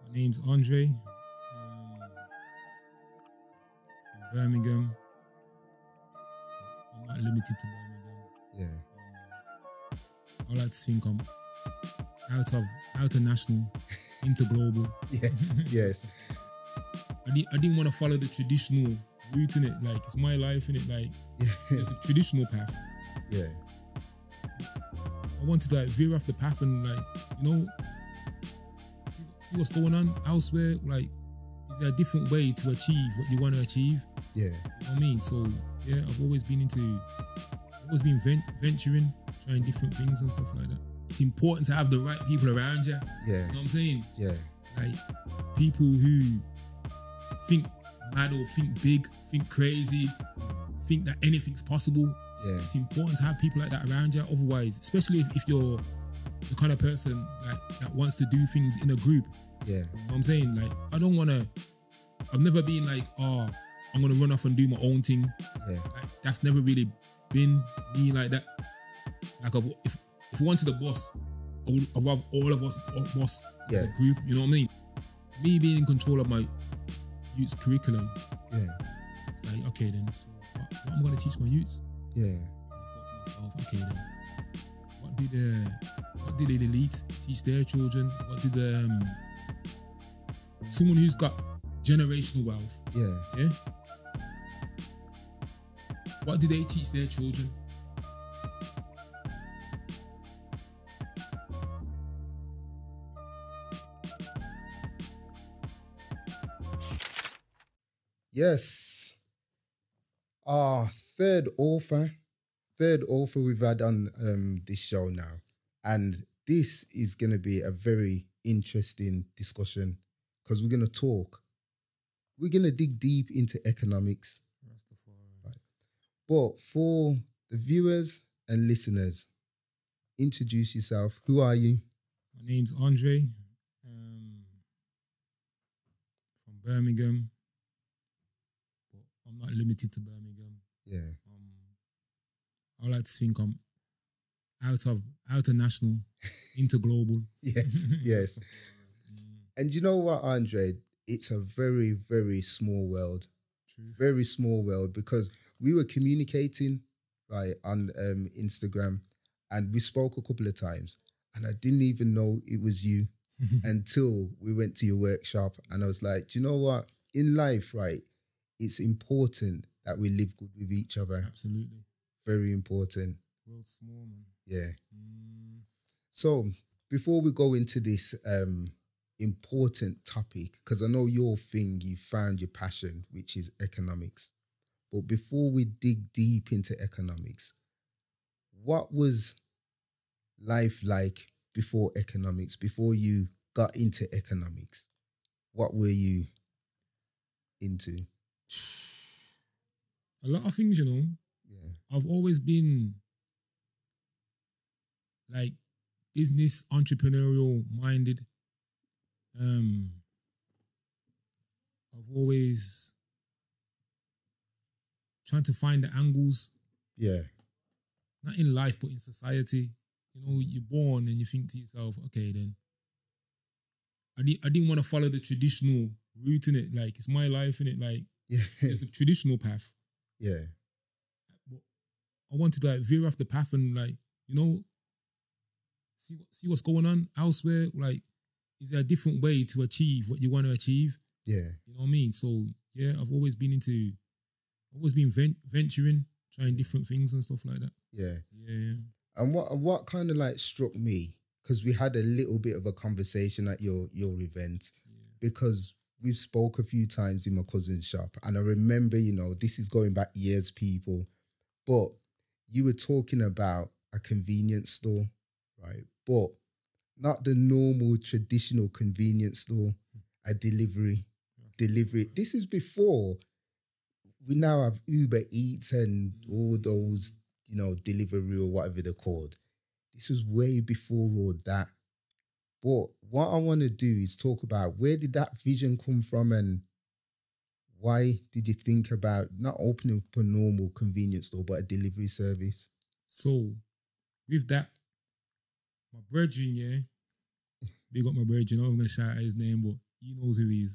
My name's Andre from Birmingham. I'm not limited to Birmingham. I like to think I'm out of national, into global. Yes, yes. I didn't want to follow the traditional route in it. Like, it's my life in it. Like, it's the traditional path. Yeah. I wanted to like veer off the path and like, you know, see what's going on elsewhere. Like, is there a different way to achieve what you want to achieve? Yeah. You know what I mean? So yeah, I've always been venturing, trying different things and stuff like that. It's important to have the right people around you. Yeah. You know what I'm saying? Yeah. Like, people who think mad or think big, think crazy, think that anything's possible. Yeah. It's important to have people like that around you. Otherwise, especially if you're the kind of person like that wants to do things in a group. Yeah. You know what I'm saying? Like, I've never been like, oh, I'm gonna run off and do my own thing. Yeah. Like, that's never really been me like that. Like, if we went to the boss, I'd rather all of us boss as a group. You know what I mean? Me being in control of my youth's curriculum. Yeah. It's like, okay then, so what am I gonna teach my youths? Yeah. And I thought to myself, okay then, what did the elite teach their children? What did someone who's got generational wealth? Yeah. What did they teach their children? Yes. Our third author we've had on this show now. And this is going to be a very interesting discussion because we're going to dig deep into economics. Right. But for the viewers and listeners, introduce yourself. Who are you? My name's Andre from Birmingham. But I'm not limited to Birmingham. Yeah. I like to think I'm out of national, into global. Yes, yes. And you know what, Andre? It's a very, very small world. True. Very small world, because we were communicating right on Instagram, and we spoke a couple of times, and I didn't even know it was you until we went to your workshop, and I was like, do you know what? In life, right, it's important that we live good with each other. Absolutely. Very important. World's small, man. Yeah. So before we go into this important topic, because I know your thing, you found your passion, which is economics. But before we dig deep into economics, what was life like before economics, before you got into economics? What were you into? A lot of things, you know. Yeah. I've always been like business, entrepreneurial minded. I've always trying to find the angles. Yeah. Not in life, but in society. You know, you're born and you think to yourself, okay, then. I didn't want to follow the traditional route in it. Like, it's my life in it. Like, it's the traditional path. Yeah. But I wanted to like veer off the path and like, you know, see what's going on elsewhere. Like, is there a different way to achieve what you want to achieve? Yeah. You know what I mean? So yeah, I've always been venturing, trying different things and stuff like that. Yeah. Yeah. And what kind of like struck me, because we had a little bit of a conversation at your event, because we've spoke a few times in my cousin's shop, and I remember, you know, this is going back years, people, but you were talking about a convenience store, right? But not the normal traditional convenience store, a delivery. This is before we now have Uber Eats and all those, you know, delivery or whatever they're called. This was way before all that. But what I want to do is talk about, where did that vision come from, and why did you think about not opening up a normal convenience store, but a delivery service? So with that, my brethren, big up my brethren, I'm going to shout out his name, but he knows who he is.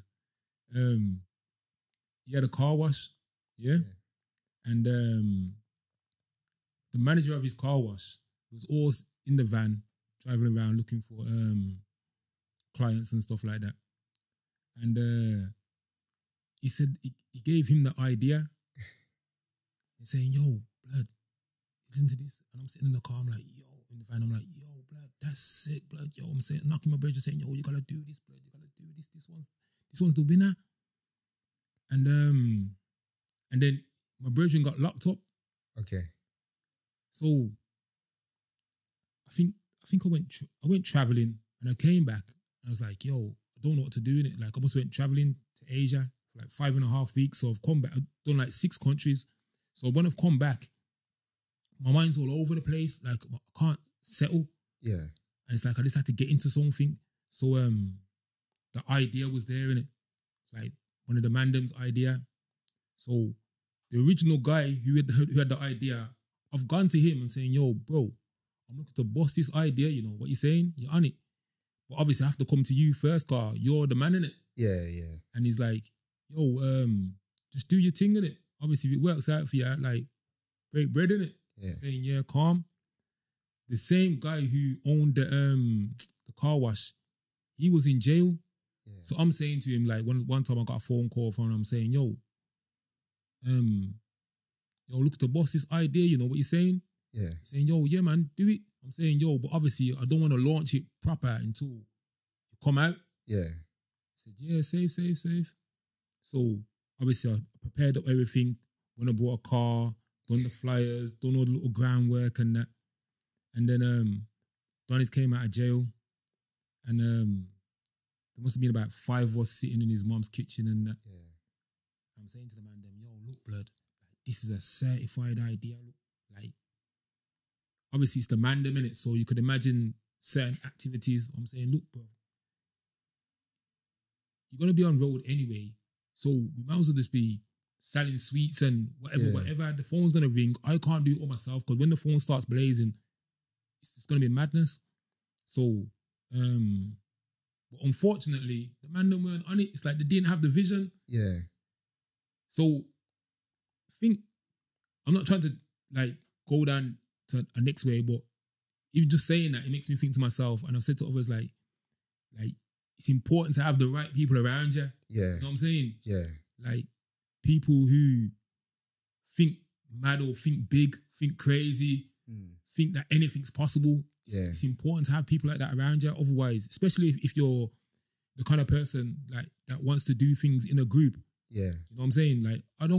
He had a car wash, yeah? And the manager of his car wash was always in the van, driving around looking for clients and stuff like that. And he said he gave him the idea. He's saying, yo, blood, listen to this. And I'm sitting in the car, I'm like, yo, in the van, I'm like, yo, blood, that's sick, blood. Yo, I'm saying, knocking my bridge, saying, yo, you gotta do this, blood, you gotta do this. This one's the winner. And then my brethren got locked up. Okay. So I think I went traveling, and I came back and I was like, yo, I don't know what to do in it. Like I must went traveling to Asia for like 5.5 weeks. So I've come back, I've done like 6 countries. So when I've come back, my mind's all over the place. Like I can't settle. Yeah. And it's like I just had to get into something. So the idea was there, innit? Like one of the Mandem's idea. So the original guy who had the idea, I've gone to him and saying, yo, bro, I'm looking to bust this idea, you know, what you're saying? You're on it. But obviously I have to come to you first, car. You're the man in it. Yeah, yeah. And he's like, yo, just do your thing in it. Obviously if it works out for you, like, break bread in it. Yeah. Saying, yeah, calm. The same guy who owned the car wash, he was in jail. Yeah. So I'm saying to him, like, one time I got a phone call from him, I'm saying, yo, look to boss this idea, you know what you're saying? Yeah. Saying, yo, yeah, man, do it. I'm saying, yo, but obviously I don't want to launch it proper until you come out. Yeah. I said, yeah, safe. So obviously I prepared up everything. When I bought a car, done the flyers, done all the little groundwork and that. And then Donis came out of jail, and there must have been about 5 of us sitting in his mom's kitchen and that. Yeah. I'm saying to the man, yo, look, blood, this is a certified idea. Look, like, obviously it's the Mandem in it, so you could imagine certain activities. I'm saying, look, bro, you're gonna be on road anyway, so we might as well just be selling sweets and whatever. The phone's gonna ring. I can't do it all myself because when the phone starts blazing, it's gonna be madness. So, but unfortunately, the Mandem weren't on it. It's like they didn't have the vision. Yeah. So, I think I'm not trying to like go down to a next way, but even just saying that, it makes me think to myself, and I've said to others, like it's important to have the right people around you. Yeah. You know what I'm saying? Yeah. Like people who think mad or think big, think crazy, think that anything's possible. Yeah. It's important to have people like that around you. Otherwise, especially if you're the kind of person like that wants to do things in a group. Yeah. You know what I'm saying? Like,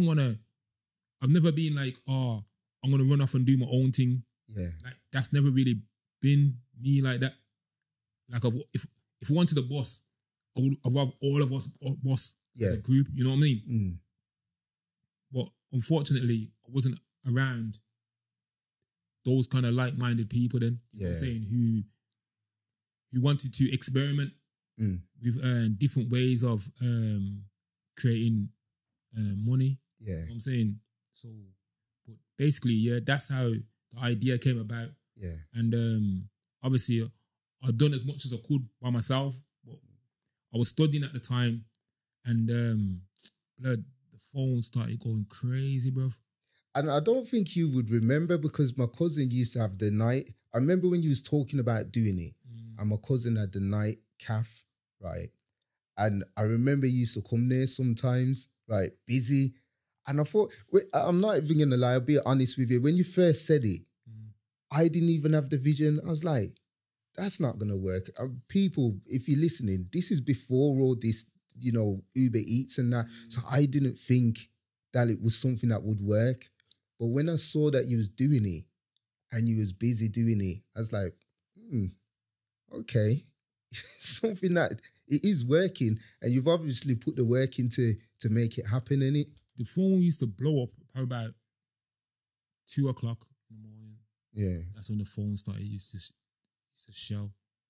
I've never been like, oh, I'm going to run off and do my own thing. Yeah. Like, that's never really been me like that. Like, if I wanted a boss, I'd rather all of us boss as a group. You know what I mean? But unfortunately, I wasn't around those kind of like-minded people then. You know what I'm saying? Who wanted to experiment with different ways of creating money. Yeah. You know what I'm saying? So, but basically, yeah, that's how the idea came about. Yeah. And obviously, I'd done as much as I could by myself, but I was studying at the time, and the phone started going crazy, bro. And I don't think you would remember because my cousin used to have the night. I remember when you was talking about doing it, and my cousin had the night calf, right? And I remember you used to come there sometimes, like busy. And I thought, I'm not even going to lie, I'll be honest with you. When you first said it, I didn't even have the vision. I was like, that's not going to work. People, if you're listening, this is before all this, you know, Uber Eats and that. So I didn't think that it was something that would work. But when I saw that you was doing it and you was busy doing it, I was like, okay. Something that it is working, and you've obviously put the work into to make it happen, innit? The phone used to blow up about 2 o'clock in the morning. Yeah. That's when the phone started used to show.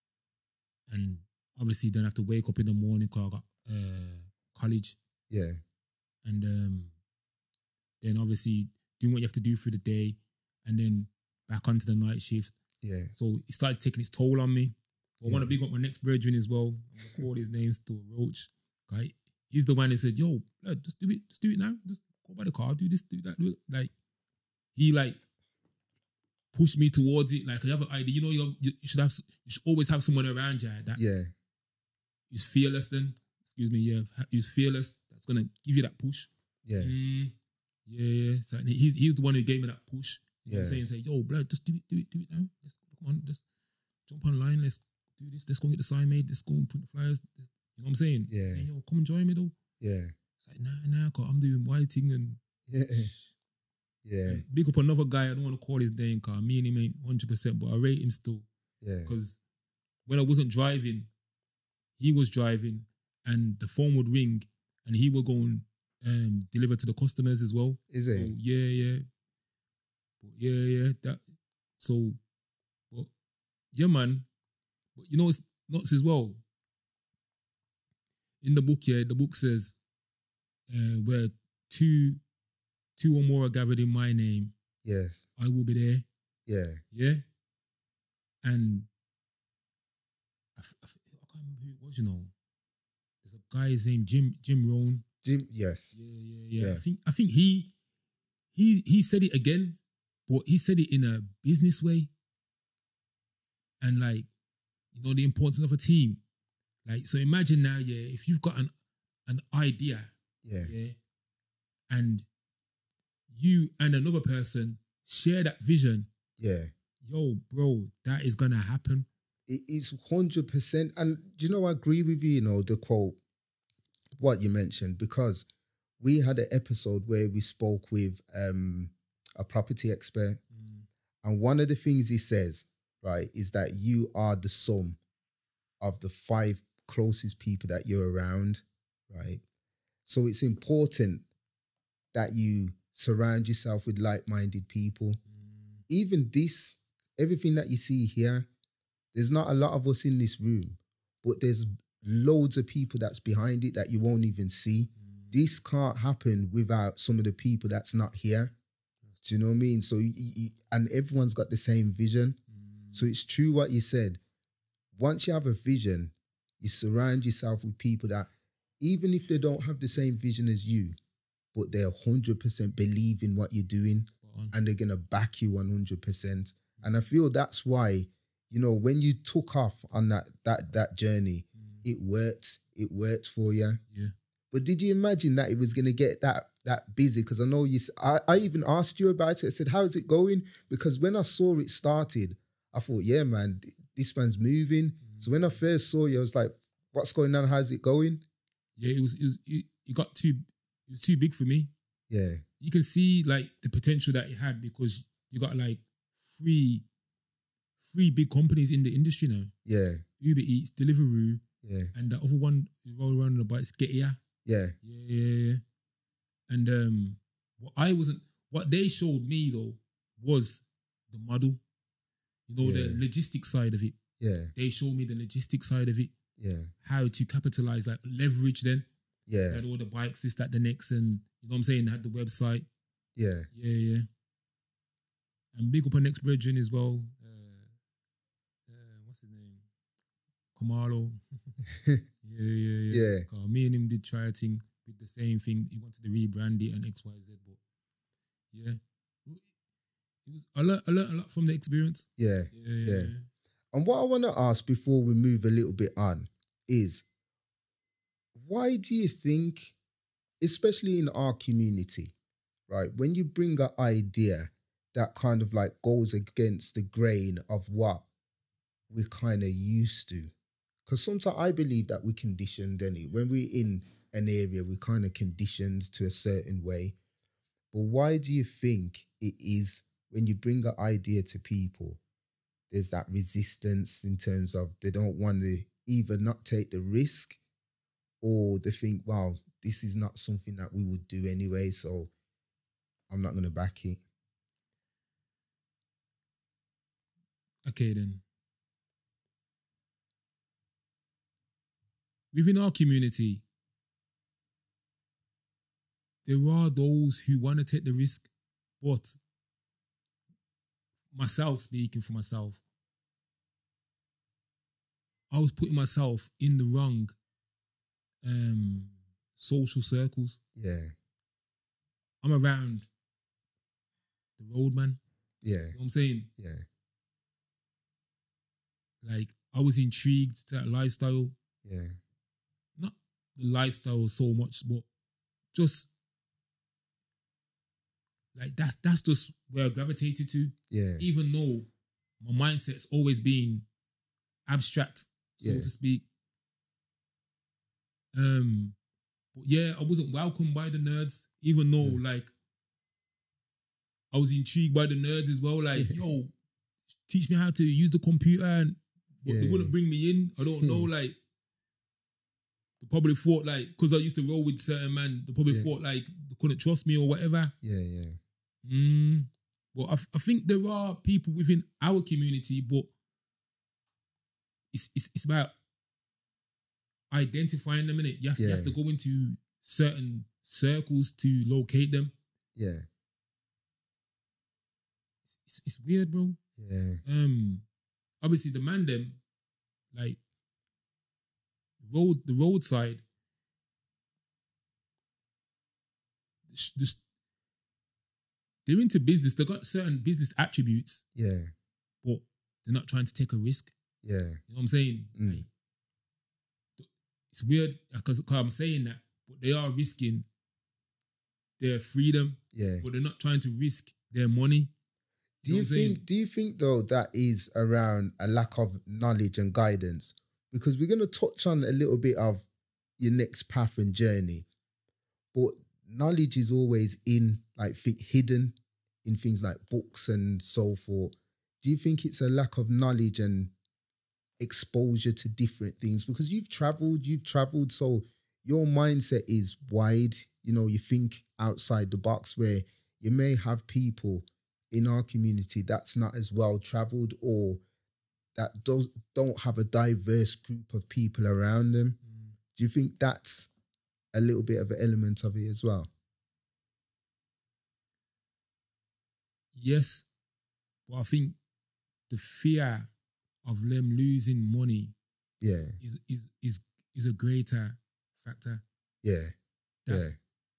And obviously then I have to wake up in the morning because I got college. Yeah. And then obviously doing what you have to do through the day and then back onto the night shift. Yeah. So it started taking its toll on me. I want to big up my next brethren as well. I'm gonna call his name still Roach. Right? He's the one that said, "Yo, blood, just do it now. Just go by the car, do this, do that, do it." Like he like pushed me towards it. Like I have an idea. You know, you should always have someone around you that is fearless. Then, excuse me, he's fearless. That's gonna give you that push. Yeah, yeah. So he's the one who gave me that push. You know what I'm saying? Say, "Yo, blood, just do it now. Come on, just jump online. Let's do this. Let's go get the sign made. Let's go and print the flyers." You know what I'm saying? Yeah. Saying, "Yo, come and join me though." Yeah. It's like, nah, cause I'm doing whiting and yeah. Big up another guy. I don't want to call his name, cause me and him ain't 100%, but I rate him still. Yeah. Because when I wasn't driving, he was driving, and the phone would ring, and he would go and deliver to the customers as well. Is it? So, yeah. That. So, but yeah, man. But you know, it's nuts as well. In the book, the book says, where two or more are gathered in my name, yes, I will be there. Yeah. And I can't remember who it was, you know. There's a guy's name, Jim Rohn. Jim, yes. Yeah. I think he said it again, but he said it in a business way. And like, you know, the importance of a team. Like, so imagine now, if you've got an idea, and you and another person share that vision, yo, bro, that is gonna happen. It is 100%. And do you know, I agree with you, you know, the quote, what you mentioned, because we had an episode where we spoke with a property expert. And one of the things he says, right, is that you are the sum of the 5 closest people that you're around, right? So it's important that you surround yourself with like-minded people. Even this, everything that you see here, there's not a lot of us in this room, but there's loads of people that's behind it that you won't even see. This can't happen without some of the people that's not here. Do you know what I mean? So, and everyone's got the same vision. So it's true what you said. Once you have a vision, you surround yourself with people that, even if they don't have the same vision as you, but they're 100% believe in what you're doing, and they're going to back you 100%. And I feel that's why, you know, when you took off on that journey, it worked. It worked for you. Yeah. But did you imagine that it was going to get that busy? Because I know I even asked you about it. I said, how's it going? Because when I saw it started, I thought, yeah, man, this man's moving. So when I first saw you, I was like, what's going on? How's it going? Yeah, it was too big for me. Yeah. You can see like the potential that it had, because you got like three big companies in the industry now. Yeah. Uber Eats, Deliveroo, and the other one you roll around on the bikes, Get Here. Yeah. And what they showed me though was the model. You know, the logistic side of it. Yeah. They showed me the logistic side of it. Yeah. How to capitalize, like leverage then. Yeah. They had all the bikes, this, that, the next, and you know what I'm saying? They had the website. Yeah. Yeah. And big up our next brethren as well. What's his name? Kamalo. Yeah. Me and him did try a thing with the same thing. He wanted to rebrand it and XYZ, but yeah. It was I learned a lot from the experience. Yeah. And what I want to ask before we move a little bit on is, why do you think, especially in our community, right, when you bring an idea that kind of like goes against the grain of what we're kind of used to? Because sometimes I believe that we're conditioned, when we're in an area, we're kind of conditioned to a certain way. But why do you think it is when you bring an idea to people, there's that resistance in terms of they don't want to either not take the risk, or they think, wow, this is not something that we would do anyway, so I'm not going to back it? Okay, then. Within our community, there are those who want to take the risk, but myself, speaking for myself, I was putting myself in the wrong social circles. Yeah. I'm around the road, man. Yeah. You know what I'm saying? Yeah. Like, I was intrigued to that lifestyle. Yeah. Not the lifestyle so much, but just like that's just where I gravitated to. Yeah. Even though my mindset's always been abstract, so Yeah. to speak. But yeah, I wasn't welcomed by the nerds, even though like I was intrigued by the nerds as well. Like, yo, teach me how to use the computer, and they wouldn't bring me in. I don't know, like they probably thought like, because I used to roll with certain man, they probably thought like they couldn't trust me or whatever. Yeah. Well, I think there are people within our community, but it's about identifying them, innit? You have to go into certain circles to locate them. Yeah. It's weird, bro. Yeah. Obviously the man them, like the roadside, just they're into business. They got certain business attributes. Yeah. But they're not trying to take a risk. Yeah. You know what I'm saying? Like, it's weird because I'm saying that, but they are risking their freedom. Yeah. But they're not trying to risk their money. Do you think though that is around a lack of knowledge and guidance? Because we're going to touch on a little bit of your next path and journey, but knowledge is always hidden in things like books and so forth. Do you think it's a lack of knowledge and exposure to different things? Because you've traveled, so your mindset is wide. You know, you think outside the box, where you may have people in our community that's not as well traveled, or that don't have a diverse group of people around them. Do you think that's a little bit of an element of it as well? Yes, but I think the fear of them losing money, is a greater factor. Yeah, The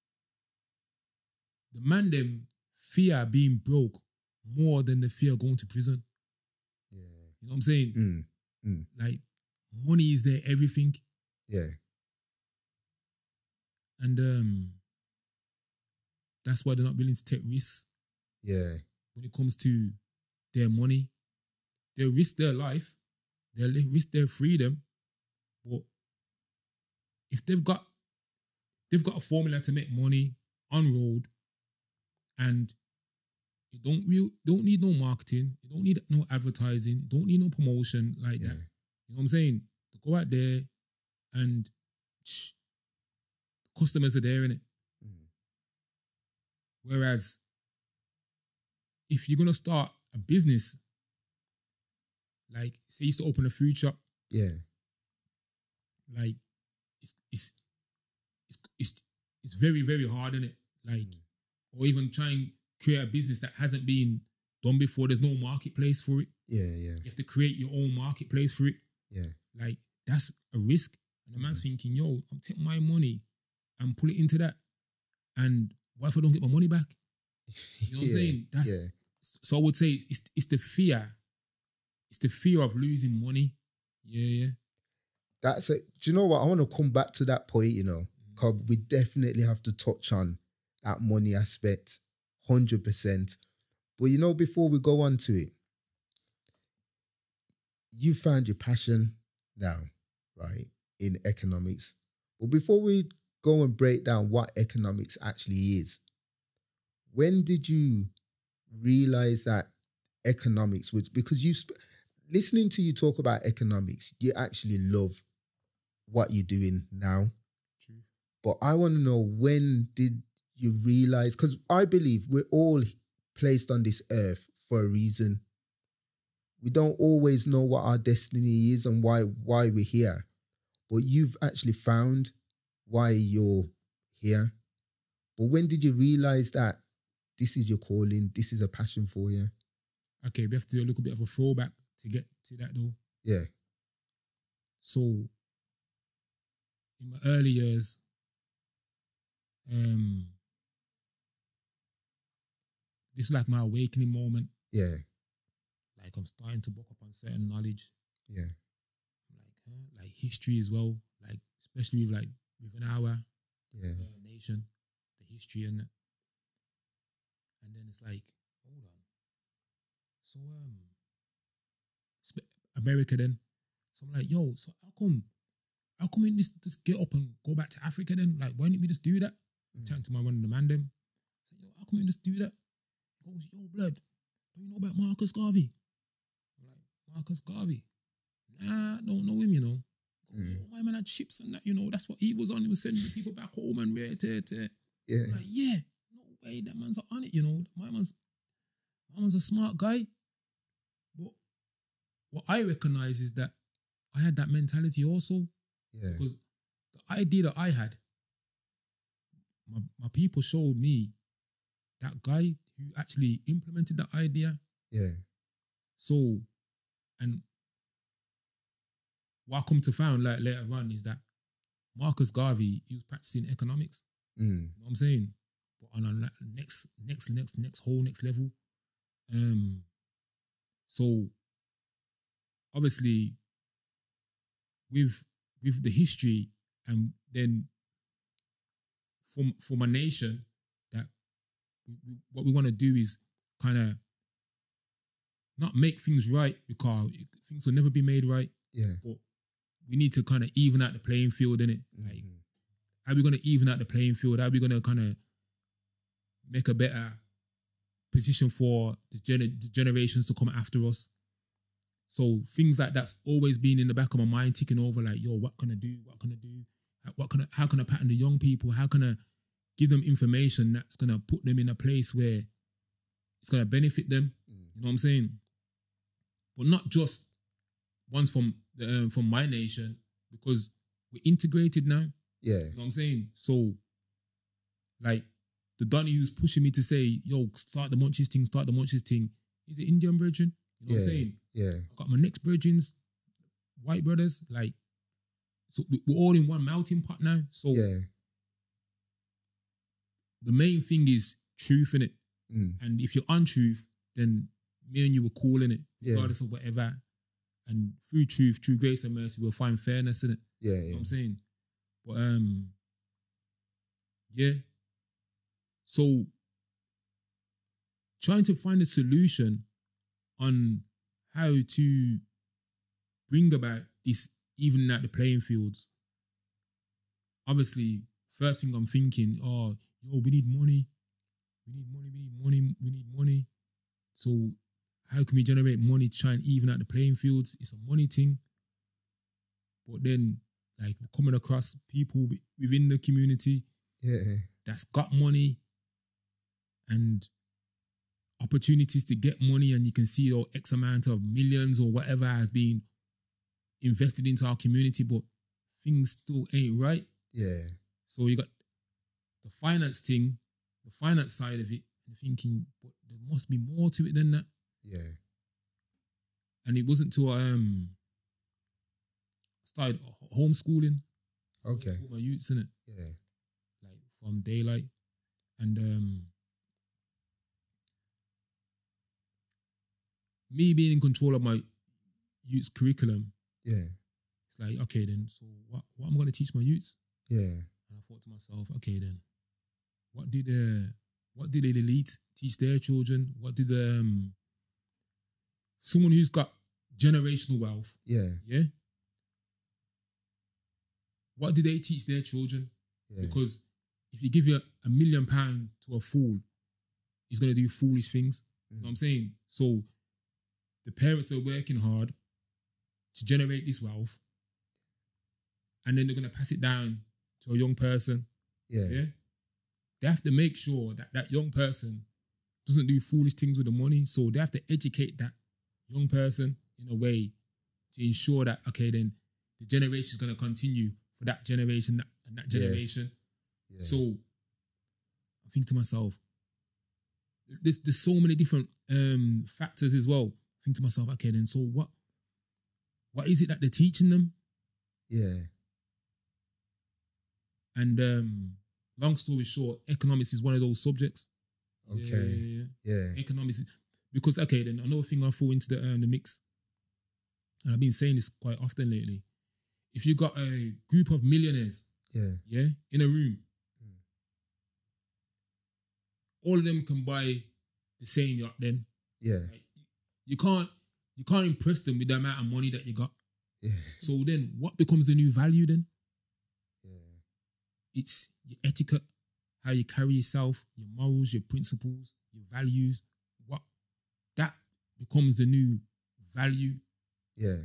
man them fear being broke more than the fear of going to prison. Yeah, you know what I'm saying? Like, money is their everything. Yeah, and that's why they're not willing to take risks. Yeah, when it comes to their money, they'll risk their life, they'll risk their freedom, but if they've got a formula to make money on road, and you don't need no marketing, you don't need no advertising, you don't need no promotion like that. You know what I'm saying? Go out there and customers are there, innit? Whereas if you're gonna start a business, like say you used to open a food shop, like it's very, very hard, innit? Like, or even try and create a business that hasn't been done before. There's no marketplace for it. You have to create your own marketplace for it. Like, that's a risk. And the man's thinking, yo, I'm taking my money and put it into that, and what if I don't get my money back? You know what I'm saying? So I would say it's the fear. It's the fear of losing money. That's it. Do you know what? I want to come back to that point, because we definitely have to touch on that money aspect, 100%. But before we go on to it, you found your passion now, right, in economics. But before we go and break down what economics actually is, when did you realize that economics was, because listening to you talk about economics, you actually love what you're doing now. True. But I want to know, when did you realize, because I believe we're all placed on this earth for a reason. We don't always know what our destiny is and why we're here. But you've actually found why you're here. But when did you realize that this is your calling, this is a passion for you? Okay, we have to do a little bit of a throwback to get to that though. Yeah. So in my early years, this is like my awakening moment. Yeah. Like I'm starting to buck up on certain knowledge. Yeah. Like history as well. Like especially with our nation, the history and that. And then it's like, hold on. So America then. So I'm like, yo, so how come we just get up and go back to Africa then? Like, why didn't we just do that? I'm chatting to one of the man them. So, yo, how come we just do that? He goes, yo, blood, don't you know about Marcus Garvey? I'm like, Marcus Garvey? Nah, don't know him, you know. Yo, my man had ships and that, you know, that's what he was on. He was sending the people back home and where to. Yeah. I'm like, yeah, no way, that man's on it, you know. My man's a smart guy. But what I recognize is that I had that mentality also. Yeah. Because the idea that I had, my people showed me that guy who actually implemented that idea. Yeah. So, and what I come to find like later on is that Marcus Garvey, he was practicing economics. You know what I'm saying? But on a next level. So obviously with the history and then for my nation, that what we want to do is kind of not make things right because things will never be made right. Yeah. But we need to kind of even out the playing field, innit? Like, how are we going to even out the playing field? How are we going to kind of make a better position for the generations to come after us? So things like that's always been in the back of my mind, ticking over. Like, yo, what can I do? What can I do? How can I pattern the young people? How can I give them information that's going to put them in a place where it's going to benefit them? You know what I'm saying? But not just ones from my nation, because we're integrated now. Yeah. You know what I'm saying? So, like, the Donny who's pushing me to say, yo, start the Munchies thing. He's an Indian brethren. You know what I'm saying? Yeah. I got my next brethrens, white brothers. Like, so we're all in one melting pot now. So, the main thing is truth, innit? And if you're untruth, then me and you were cool, innit? Regardless of whatever. And through truth, through grace and mercy, we'll find fairness, innit? Yeah, You know what I'm saying? But, yeah. So, trying to find a solution on how to bring about this evening out the playing fields. Obviously, first thing I'm thinking, yo, we need money. We need money. So, how can we generate money to try and even out the playing fields? It's a money thing. But then, like, coming across people within the community that's got money and opportunities to get money, and you can see X amount of millions or whatever has been invested into our community, but things still ain't right. Yeah. So you got the finance thing, the finance side of it, and thinking, but there must be more to it than that. Yeah. And it wasn't till I started homeschooling. Okay. With my youths, innit? Yeah. Like from daylight. And me being in control of my youth's curriculum. Yeah. It's like, okay then, so what am I going to teach my youths? Yeah. And I thought to myself, okay then, what did the elite teach their children? What did someone who's got generational wealth? Yeah. Yeah. What do they teach their children? Yeah. Because if you give $1 million to a fool, he's going to do foolish things. You know what I'm saying? So the parents are working hard to generate this wealth, and then they're going to pass it down to a young person. Yeah. Yeah. They have to make sure that that young person doesn't do foolish things with the money. So they have to educate that young person in a way to ensure that, okay, then the generation is going to continue for that generation and that generation. Yes. Yeah. So I think to myself, there's so many different factors as well. I think to myself, okay, then so what is it that they're teaching them? Yeah. And long story short, economics is one of those subjects. Okay. Yeah. Economics, because okay, then another thing I throw into the mix, and I've been saying this quite often lately. If you got a group of millionaires, in a room, all of them can buy the same yacht. Then, like, you can't impress them with the amount of money that you got. Yeah. So then, what becomes the new value then? Yeah. It's your etiquette, how you carry yourself, your morals, your principles, your values. What that becomes the new value. Yeah.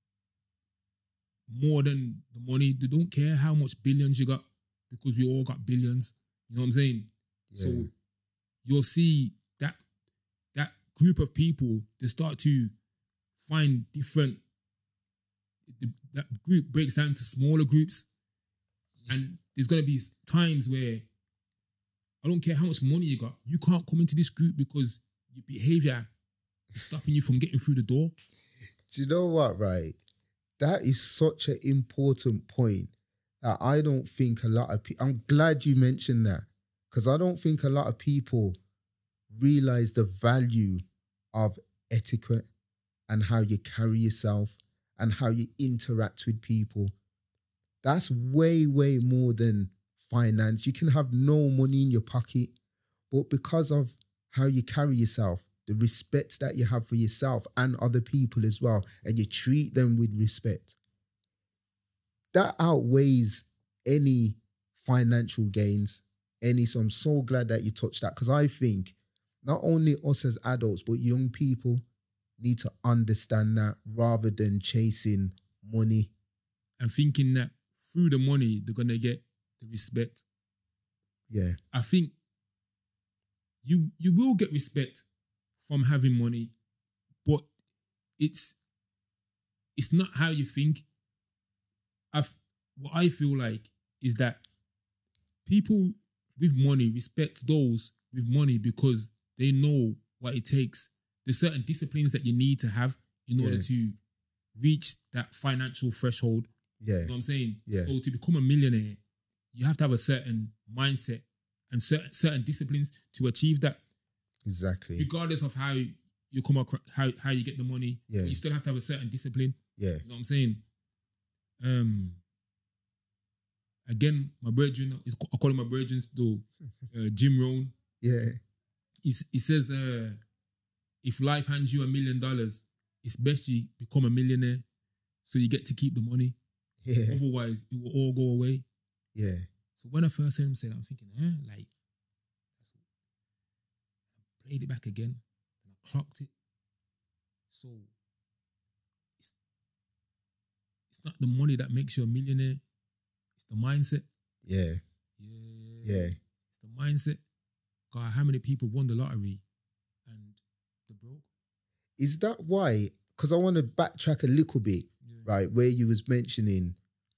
More than the money. They don't care how much billions you got, because we all got billions. You know what I'm saying? Yeah. So you'll see that group of people, they start to find different. That group breaks down to smaller groups, and there's gonna be times where I don't care how much money you got, you can't come into this group because your behavior is stopping you from getting through the door. Do you know what, right? That is such an important point that I don't think a lot of people, I'm glad you mentioned that, because I don't think a lot of people realize the value of etiquette and how you carry yourself and how you interact with people. That's way, way more than finance. You can have no money in your pocket, but because of how you carry yourself, the respect that you have for yourself and other people as well, and you treat them with respect, that outweighs any financial gains. So I'm so glad that you touched that, because I think not only us as adults, but young people need to understand that rather than chasing money. And thinking that through the money, they're going to get the respect. Yeah. I think you will get respect from having money, but it's not how you think. What I feel like is that people with money respect those with money because they know what it takes. There's certain disciplines that you need to have in order to reach that financial threshold. Yeah. You know what I'm saying? Yeah. So to become a millionaire, you have to have a certain mindset and certain disciplines to achieve that. Exactly. Regardless of how you come across, how you get the money, you still have to have a certain discipline. Yeah. You know what I'm saying? Again, my brethren, I call him my brethren still, Jim Rohn. Yeah. He says, if life hands you $1 million, it's best you become a millionaire so you get to keep the money. Yeah. Otherwise, it will all go away. Yeah. So when I first heard him say that, I'm thinking, like, I played it back again and I clocked it. So it's not the money that makes you a millionaire. It's the mindset. Yeah. Yeah. It's the mindset. God, how many people won the lottery and they're broke? Is that why? Because I want to backtrack a little bit, right? Where you was mentioning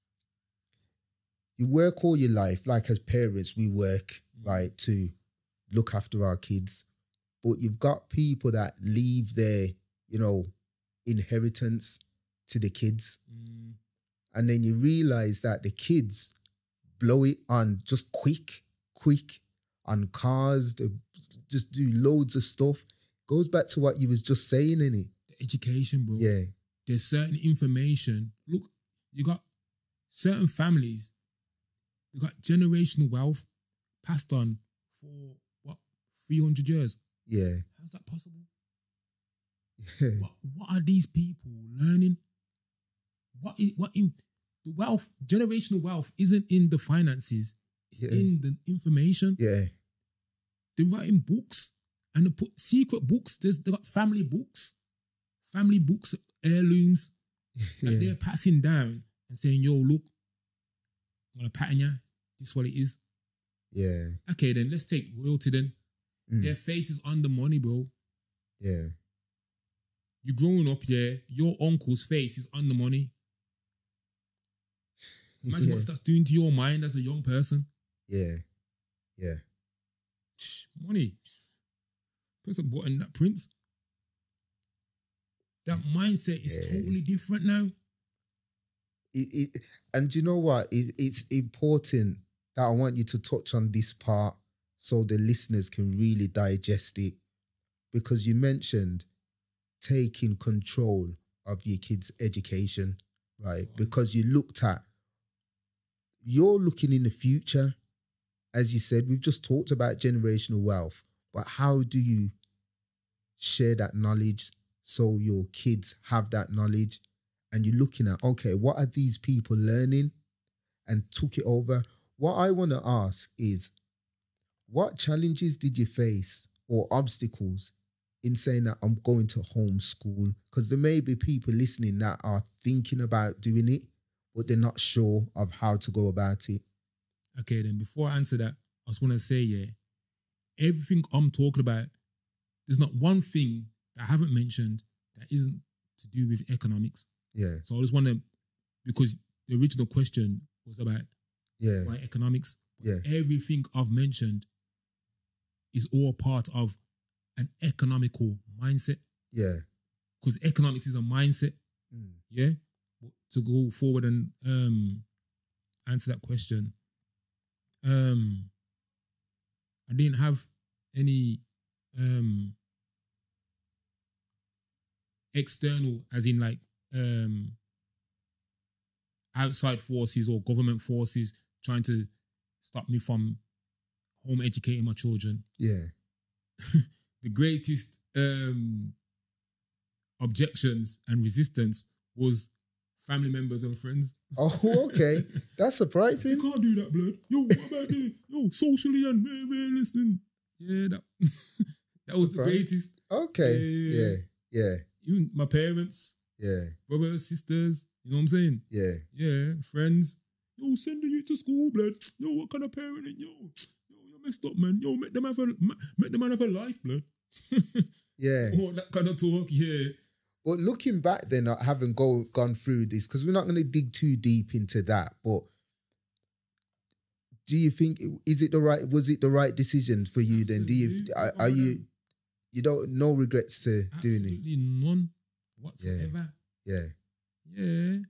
you work all your life, like as parents, we work, right, to look after our kids. But you've got people that leave their, inheritance to the kids. And then you realize that the kids blow it on just quick on cars, they just do loads of stuff. Goes back to what you was just saying, innit? The education, bro. Yeah. There's certain information. Look, you got certain families, you got generational wealth passed on for, 300 years? Yeah. How's that possible? Yeah. What are these people learning? The wealth, generational wealth isn't in the finances. It's in the information. Yeah. They're writing books and they put secret books. They got family books, heirlooms that they're passing down and saying, yo, look, I'm going to pattern you. This is what it is. Yeah. Okay, then let's take royalty then. Their face is on the money, bro. Yeah. You're growing up, your uncle's face is on the money. Imagine what that's doing to your mind as a young person. Yeah. Yeah. Money. Press a button that prints. That mindset is totally different now. And you know what? It's important that I want you to touch on this part so the listeners can really digest it, because you mentioned taking control of your kids' education, right? Because you're looking in the future. As you said, we've just talked about generational wealth, but how do you share that knowledge so your kids have that knowledge? And you're looking at, okay, what are these people learning, and took it over? What I want to ask is, what challenges did you face or obstacles in saying that I'm going to homeschool? Because there may be people listening that are thinking about doing it, but they're not sure of how to go about it. Okay, then before I answer that, I just want to say, yeah, everything I'm talking about, there's not one thing that I haven't mentioned that isn't to do with economics. Yeah. So I just want to, because the original question was about why economics. Yeah. Everything I've mentioned is all part of an economical mindset. Yeah. Because economics is a mindset. Yeah. But to go forward and answer that question, I didn't have any external, as in like outside forces or government forces trying to stop me from home educating my children. Yeah. The greatest objections and resistance was family members and friends. Oh, okay. That's surprising. You can't do that, blood. Yo, what about this? Yo, socially and listen. Yeah, that was the greatest. Okay. Yeah. Even my parents. Yeah. Brothers, sisters. You know what I'm saying? Yeah. Yeah. Friends. Yo, send the youth to school, blood. Yo, what kind of parenting? Yo, you're messed up, man. Yo, make the man have a life, blood. Yeah. All that kind of talk, yeah. But looking back then, not having gone through this, because we're not going to dig too deep into that, but do you think, was it the right decision for you? Absolutely. Then? You don't, no regrets to doing it? Absolutely none whatsoever. Yeah.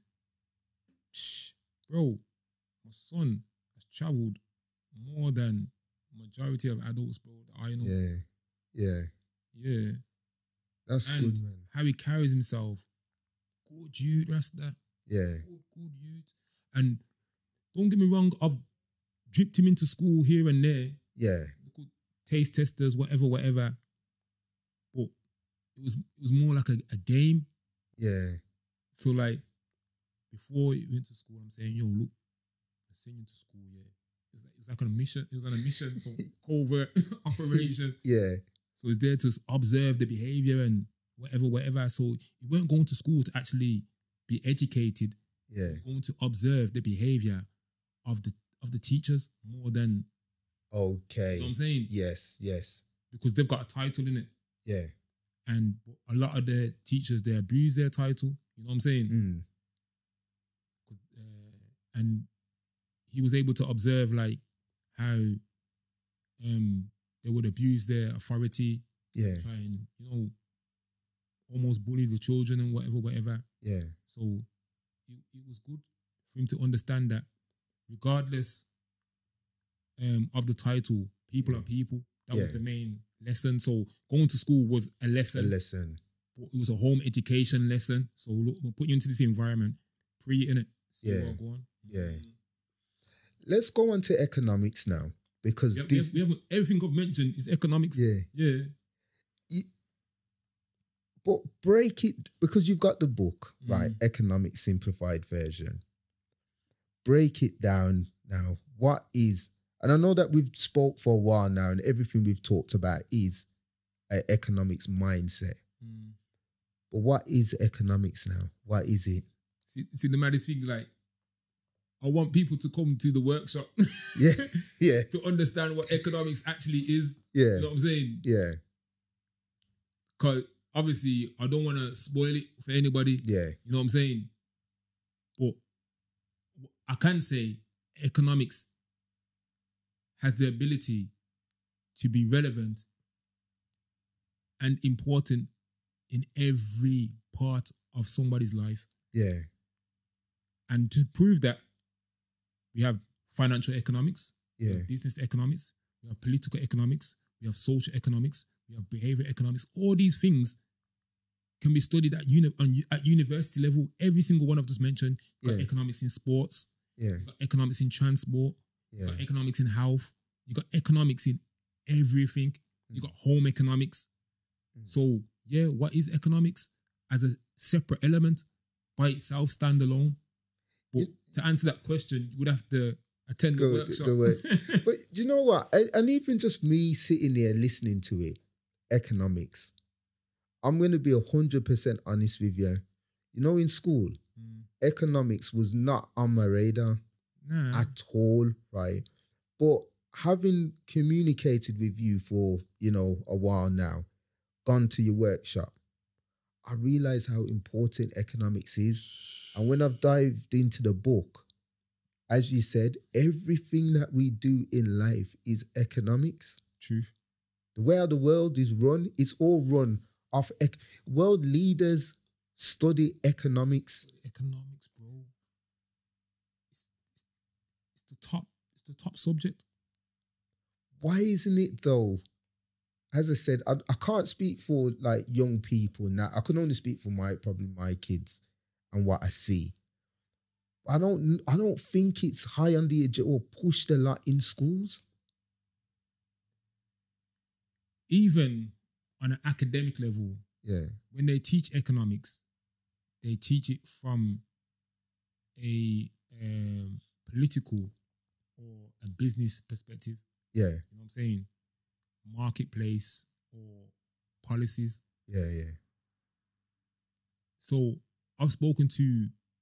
Bro, my son has traveled more than majority of adults, bro, that I know. Yeah. That's good, man. How he carries himself. Good youth, that's that. Yeah. Good youth. And don't get me wrong, I've dripped him into school here and there. Yeah. Taste testers, whatever. But it was more like a game. Yeah. So like, before he went to school, I'm saying, yo, look, I send you to school, yeah. It was like on a mission. It was on a mission, so covert operation. Yeah. So it's there to observe the behavior and whatever. So you weren't going to school to actually be educated. Yeah. You're going to observe the behavior of the teachers more than. Okay. You know what I'm saying? Yes. Because they've got a title in it. Yeah. And a lot of the teachers, they abuse their title. You know what I'm saying? And he was able to observe like how they would abuse their authority. Yeah. Try and, almost bully the children and whatever. Yeah. So it was good for him to understand that regardless of the title, people are people. That was the main lesson. So going to school was a lesson. But it was a home education lesson. So look, we'll put you into this environment, in it. Go on. Yeah. Let's go on to economics now, because we have everything I've mentioned is economics. Yeah. But break it, because you've got the book, right? Economics Simplified version. Break it down now. What is, and I know that we've spoke for a while now, and everything we've talked about is an economics mindset. But what is economics now? What is it? See the maddest thing, like, I want people to come to the workshop. Yeah. To understand what economics actually is. Yeah. You know what I'm saying? Yeah. Because obviously, I don't want to spoil it for anybody. Yeah. You know what I'm saying? But I can say economics has the ability to be relevant and important in every part of somebody's life. Yeah. And to prove that, we have financial economics, we have business economics, we have political economics, we have social economics, we have behavior economics. All these things can be studied at university level. Every single one I've just mentioned. You got economics in sports. You got economics in transport. You got economics in health. You got economics in everything. You got home economics. So, what is economics? As a separate element, by itself, standalone. But to answer that question, you would have to attend the workshop. But do you know what? And even just me sitting there listening to it, economics, I'm going to be 100% honest with you. You know, in school, economics was not on my radar at all, right? But having communicated with you for, a while now, gone to your workshop, I realize how important economics is. And when I've dived into the book, as you said, everything that we do in life is economics. Truth. The way how the world is run, it's all run off. World leaders study economics. Economics, bro. It's the top subject. Why isn't it though? As I said, I can't speak for like young people now. I can only speak for probably my kids and what I see. I don't think it's high on the agenda or pushed a lot in schools. Even on an academic level, when they teach economics, they teach it from a political or a business perspective. Yeah. You know what I'm saying? Marketplace or policies. Yeah. So I've spoken to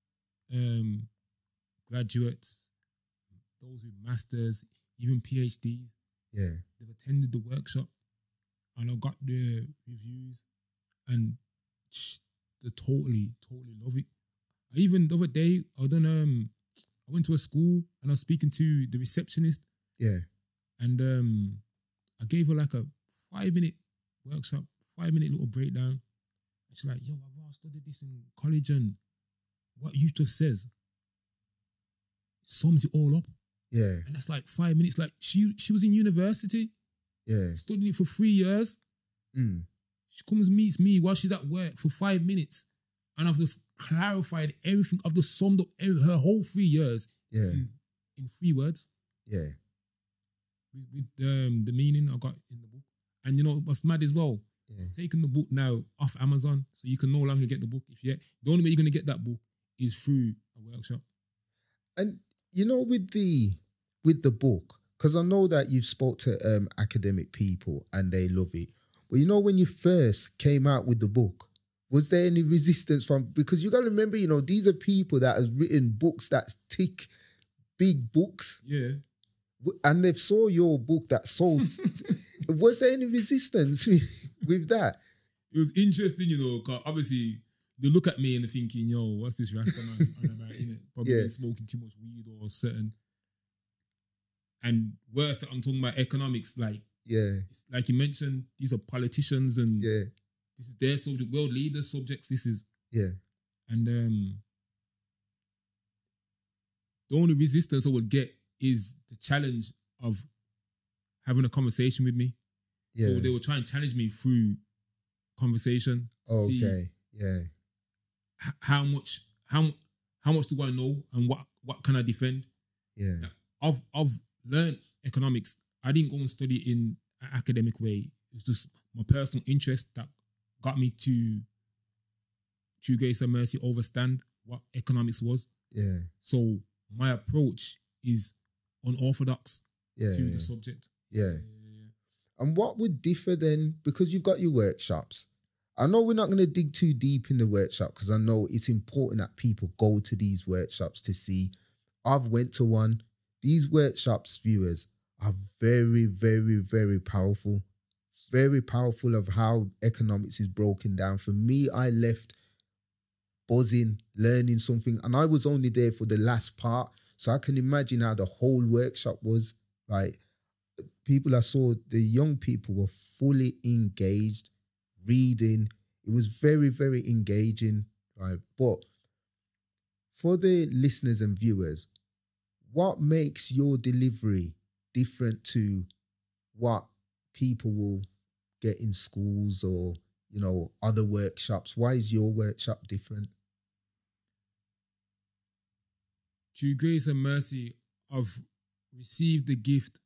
graduates, those with masters, even PhDs. Yeah. They've attended the workshop and I've got their reviews and they totally love it. Even the other day, I went to a school and I was speaking to the receptionist. Yeah. And I gave her like a 5-minute workshop, 5-minute little breakdown. And she's like, yo, I studied this in college and what you just says sums it all up. Yeah. And that's like 5 minutes. Like she was in university. Yeah. Studying it for 3 years. She comes and meets me while she's at work for 5 minutes. And I've just clarified everything. I've just summed up her whole 3 years in 3 words. Yeah. With the meaning I got in the book. And you know what's mad as well? Taking the book now off Amazon, so you can no longer get the book. The only way you're going to get that book is through a workshop. And you know, with the book, because I know that you've spoke to academic people and they love it. But you know, when you first came out with the book, was there any resistance from? Because you got to remember, you know, these are people that have written books that tick big books. Yeah. And they've saw your book that sold. Was there any resistance with that? It was interesting, you know, because obviously they look at me and they're thinking, yo, what's this Rasta man on about, innit? Probably been smoking too much weed or certain. And worse, that I'm talking about economics, like you mentioned, these are politicians and this is their subject, world leaders' subjects. This is and the only resistance I would get is the challenge of having a conversation with me. So they will try and challenge me through conversation. See how much do I know and what can I defend? Yeah. I've learned economics. I didn't go and study in an academic way. It's just my personal interest that got me to, through grace and mercy, understand what economics was. Yeah. So my approach is unorthodox to the subject. Yeah. And what would differ then? Because you've got your workshops. I know we're not going to dig too deep in the workshop because I know it's important that people go to these workshops to see. I've went to one. These workshops, viewers, are very, very, very powerful. Very powerful of how economics is broken down. For me, I left buzzing, learning something, and I was only there for the last part. So I can imagine how the whole workshop was. Like, people I saw, the young people were fully engaged, reading. It was very, very engaging. Right? But for the listeners and viewers, what makes your delivery different to what people will get in schools or, you know, other workshops? Why is your workshop different? Through grace and mercy, I've received the gift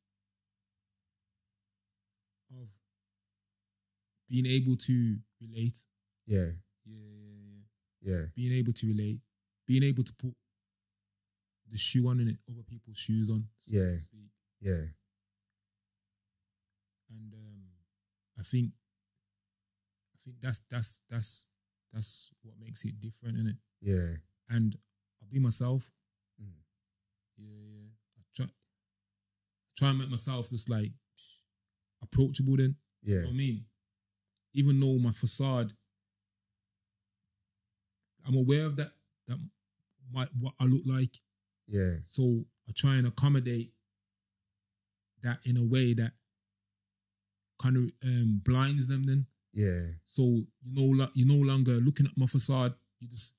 of being able to relate. Yeah. Yeah. Being able to relate, being able to put the shoe on in it, other people's shoes on. So to speak. Yeah. And I think that's what makes it different, innit? Yeah. And I'll be myself. Yeah. I try and make myself just like approachable then. Yeah. You know what I mean? Even though my facade, I'm aware of that what I look like. Yeah. So I try and accommodate that in a way that kind of blinds them then. Yeah. So you're no longer looking at my facade. You just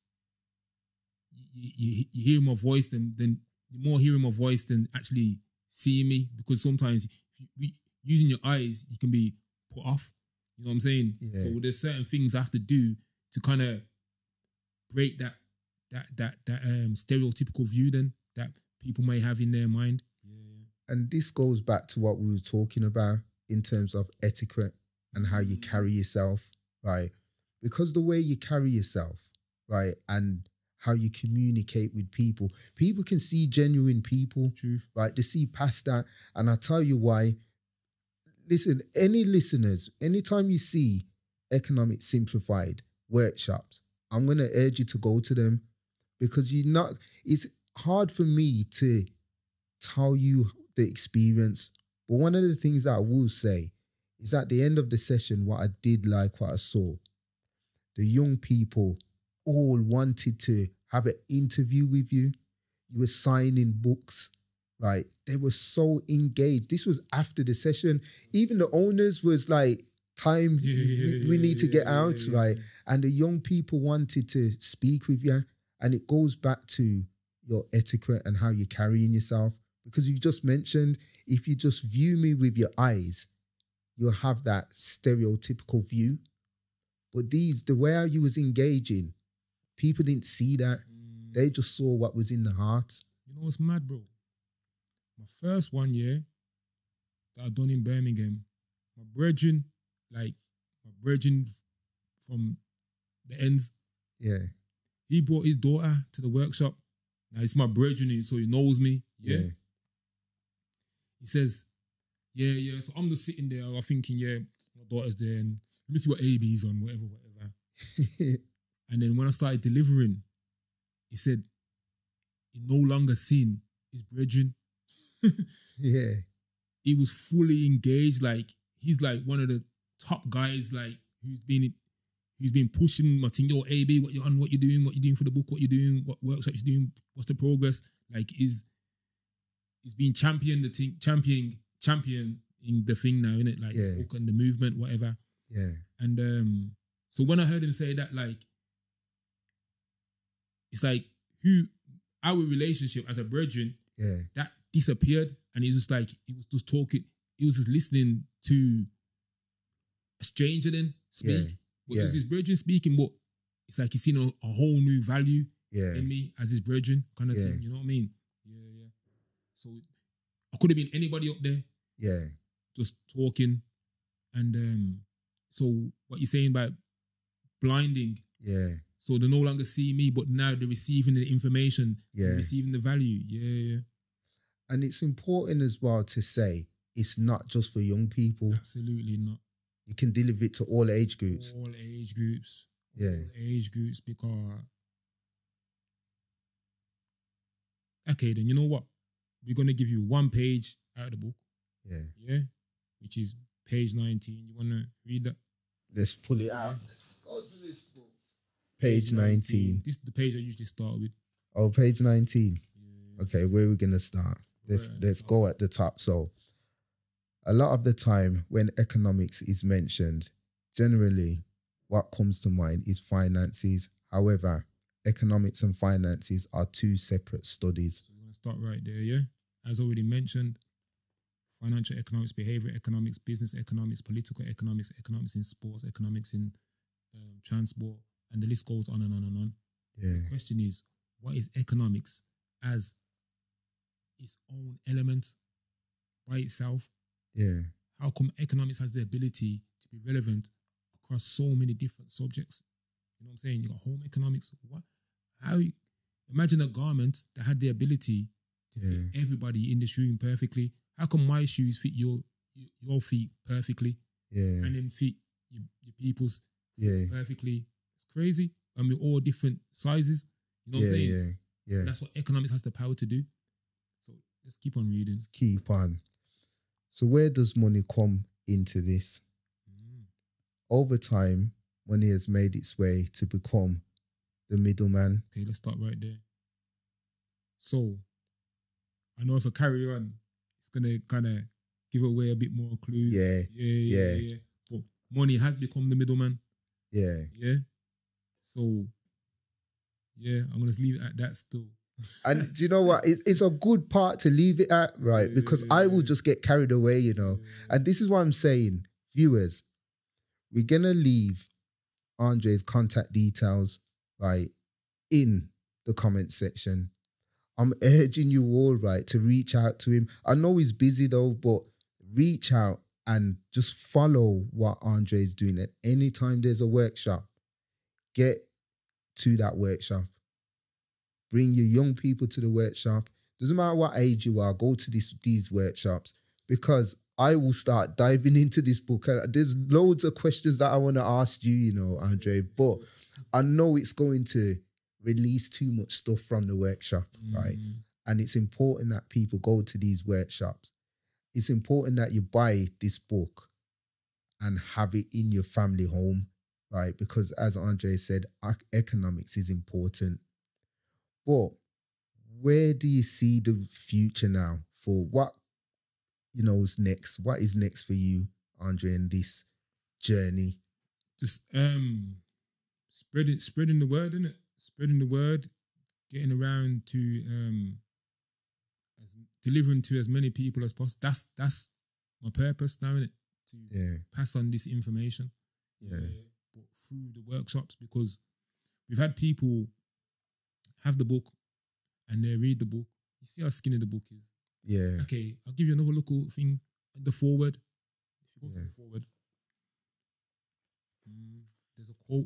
you hear my voice, then you're more hearing my voice than actually seeing me, because sometimes using your eyes, you can be put off. You know what I'm saying? Yeah. So there's certain things I have to do to kind of break that stereotypical view then that people may have in their mind. Yeah. And this goes back to what we were talking about in terms of etiquette and how you carry yourself, right? Because the way you carry yourself, right, and how you communicate with people can see genuine people. Truth. Right? They see past that. And I'll tell you why. Listen, any listeners, anytime you see Economics Simplified workshops, I'm going to urge you to go to them, because it's hard for me to tell you the experience. But one of the things that I will say is at the end of the session, what I did like, what I saw, the young people all wanted to have an interview with you. You were signing books, right? They were so engaged. This was after the session. Even the owners was like, time, we need to get out, right? And the young people wanted to speak with you. And it goes back to your etiquette and how you're carrying yourself. Because you just mentioned, if you just view me with your eyes, you'll have that stereotypical view. But the way you was engaging, people didn't see that. They just saw what was in the heart. You know what's mad, bro? My first 1 year that I done in Birmingham, my brethren from the ends, he brought his daughter to the workshop. Now it's my brethren, so he knows me. Yeah. He says, yeah. So I'm just sitting there, I'm thinking, my daughter's there, and let me see what AB's on, whatever. And then when I started delivering, he said, he no longer seen his brethren. Yeah. He was fully engaged. Like, he's like one of the top guys, like, who's been pushing my thing. Yo, AB, what you doing for the book, what you doing, what workshops you doing, what's the progress? Like, he's been championing the thing now, innit? Like, the book and the movement, whatever. Yeah. And so when I heard him say that, like, it's like our relationship as a brethren, that disappeared, and he was just talking, he was just listening to a stranger then speak. But it was his brethren speaking, but it's like he's seen a whole new value in me as his brethren kind of thing. You know what I mean? Yeah. So I could have been anybody up there. Yeah. Just talking. And so what you're saying about blinding. Yeah. So they no longer see me, but now they're receiving the information, they're receiving the value. Yeah. And it's important as well to say it's not just for young people. Absolutely not. You can deliver it to all age groups. All age groups. Yeah. All age groups, because... Okay, then you know what? We're going to give you one page out of the book. Yeah. Yeah? Which is page 19. You want to read that? Let's pull it out. Go to this book. Page 19. This is the page I usually start with. Oh, page 19. Yeah. Okay, where are we going to start? Let's go at the top. So, a lot of the time when economics is mentioned, generally what comes to mind is finances. However, economics and finances are two separate studies. So we're going to start right there, yeah? As already mentioned, financial economics, behavioral economics, business economics, political economics, economics in sports, economics in transport, and the list goes on and on and on. Yeah. The question is, what is economics as its own element by itself? Yeah. How come economics has the ability to be relevant across so many different subjects? You know what I'm saying? You got home economics. What? Imagine a garment that had the ability to fit everybody in this room perfectly. How come my shoes fit your feet perfectly? Yeah. And then fit your people's Yeah. perfectly. It's crazy. And we're all different sizes. You know what I'm saying? Yeah. And that's what economics has the power to do. So let's keep on reading. Keep on. So where does money come into this? Over time, money has made its way to become the middleman. Okay, let's start right there. So I know if I carry on, it's gonna kind of give away a bit more clues. Yeah. But money has become the middleman. Yeah. So yeah, I'm gonna leave it at that still. And do you know what? It's a good part to leave it at, right? Because I will just get carried away, you know. And this is what I'm saying, viewers, we're gonna leave Andre's contact details, right, in the comment section. I'm urging you all, right, to reach out to him. I know he's busy though, but reach out and just follow what Andre is doing. At any time there's a workshop, get to that workshop. Bring your young people to the workshop. Doesn't matter what age you are, go to these workshops, because I will start diving into this book. There's loads of questions that I want to ask you, you know, Andre, but I know it's going to release too much stuff from the workshop, right? And it's important that people go to these workshops. It's important that you buy this book and have it in your family home, right? Because as Andre said, economics is important. But where do you see the future now for what, you know, is next? What is next for you, Andre, in this journey? Just spreading the word, innit? Spreading the word, getting around to delivering to as many people as possible. That's my purpose now, innit? To pass on this information. But through the workshops, because we've had people have the book and they read the book. You see how skinny the book is. Yeah. Okay, I'll give you another little thing. The forward. If you go to the forward, there's a quote.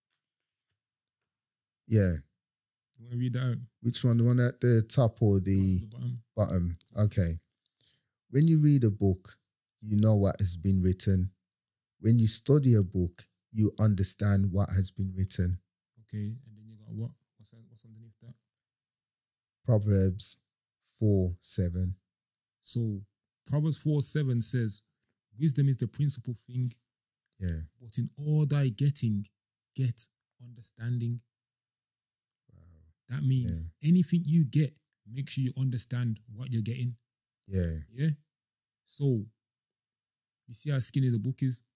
Yeah. You want to read that out? Which one? The one at the top or the bottom? Okay. When you read a book, you know what has been written. When you study a book, you understand what has been written. Okay, and then you got what? What's underneath that? Proverbs 4:7. So Proverbs 4:7 says, wisdom is the principal thing. Yeah. But in all thy getting, get understanding. Wow. That means anything you get, make sure you understand what you're getting. Yeah. Yeah. So you see how skinny the book is?